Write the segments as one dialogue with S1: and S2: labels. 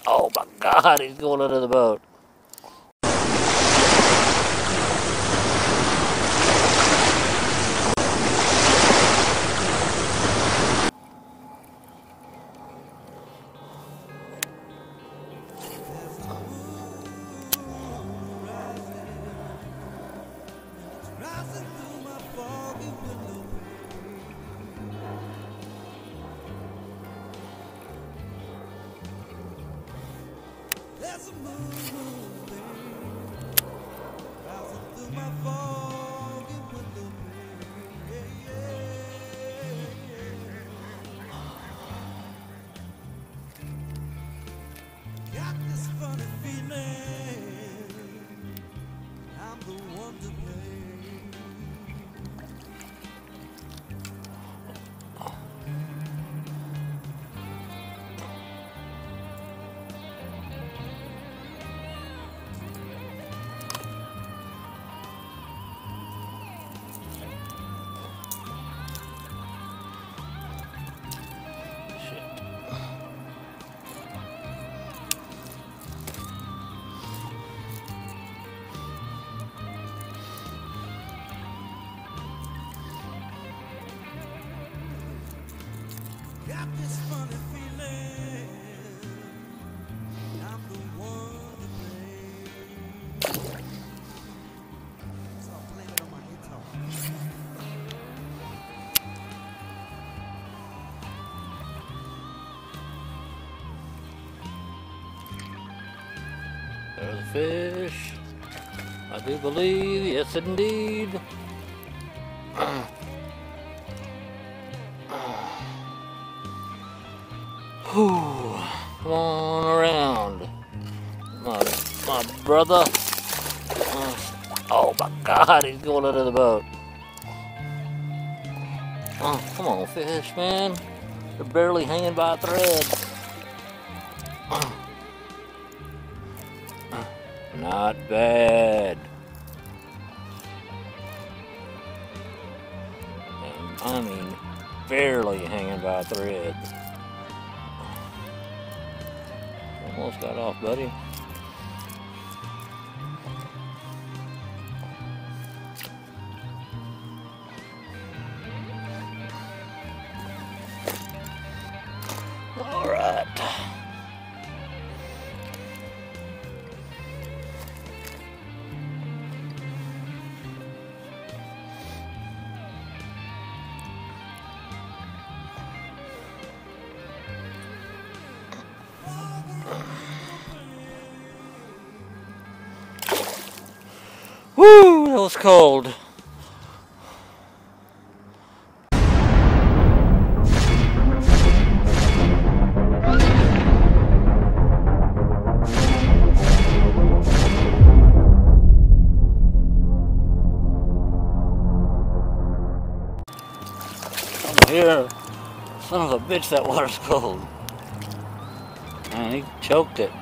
S1: Oh my God, he's going under the boat.
S2: There's a moon, babe, rising through my foggy window, babe. Got this funny feeling I'm the one to blame. Got this funny feeling I'm the one to blame. So I'm playing it on my guitar.
S1: There's a fish. I do believe, yes indeed. Whew. Come on around, my brother. Oh my God, he's going under the boat. Oh, come on, fish, man. You're barely hanging by a thread. Not bad. And I mean, barely hanging by a thread. Almost got off, buddy. All right. Woo, that was cold. Here, son of a bitch, that water's cold. Man, he choked it.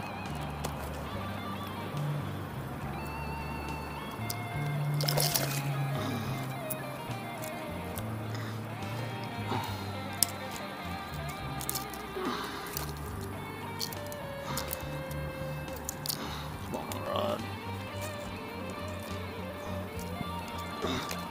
S1: Come on, Rod.